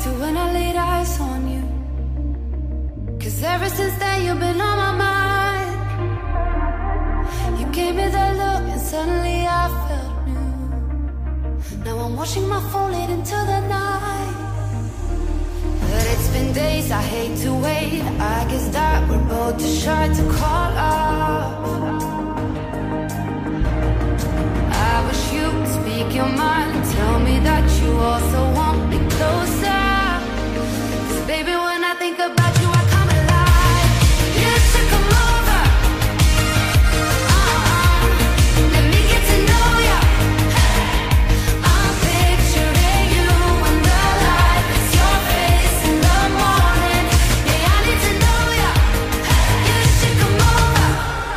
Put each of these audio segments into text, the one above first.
to when I laid eyes on you. 'Cause ever since then you've been on my mind. You gave me that look and suddenly I felt new. Now I'm watching my phone late into the night. But it's been days, I hate to wait. I guess that we're both too shy to call off. I wish you could speak your mind and tell me that you also want me closer. 'Cause baby, when I think about you, I come alive. You should come over. Let me get to know ya. I'm picturing you in the light. It's your face in the morning. Yeah, I need to know ya. You should come over.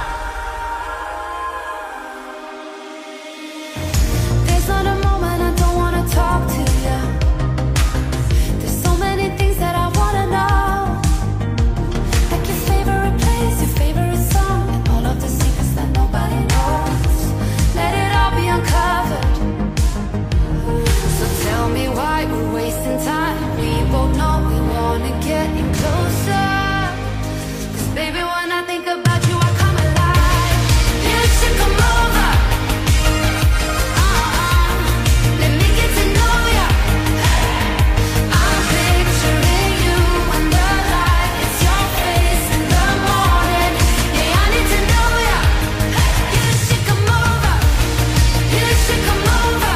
There's not a moment I don't wanna talk to ya. There's so many things that I wanna know. Like your favorite place, your favorite song, and all of the secrets that nobody knows. Let it all be uncovered. So tell me why we're wasting time. We both know we wanna get in closer. 'Cause baby, when I think about you, I come alive. You should come over. Let me get to know ya. I'm picturing you in the light. It's your face in the morning. Yeah, I need to know ya. You should come over. You should come over.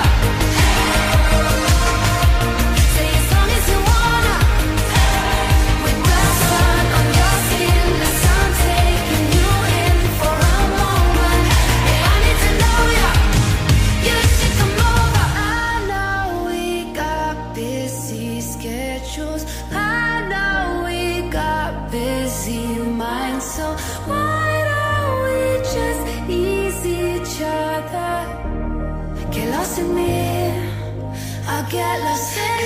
Say as long as you wanna. With the sun on your skin, the sun taking you in for a moment. Yeah, I need to know ya. You should come over. I know we got busy schedules. I know we got busy minds. So why don't we just ease each other? Get lost in me, I'll get lost in